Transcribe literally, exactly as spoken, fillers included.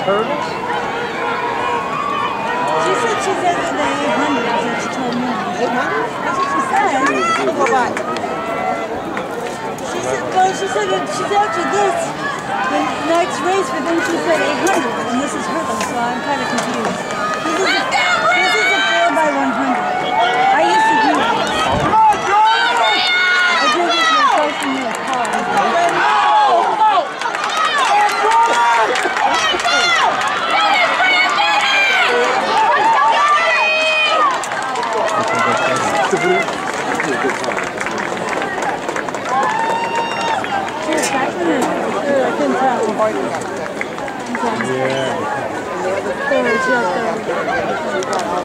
hurdles? She said she's at the eight hundred, that's what she told me. eight hundred? That's what she said. Go by. She said, well, she said that she's after this, the next race, but then she said eight hundred, and this is hurdle, so I'm kind of confused. This is a, this is a four by one hundred. I used to do this. I did this when I was in the car. Yeah.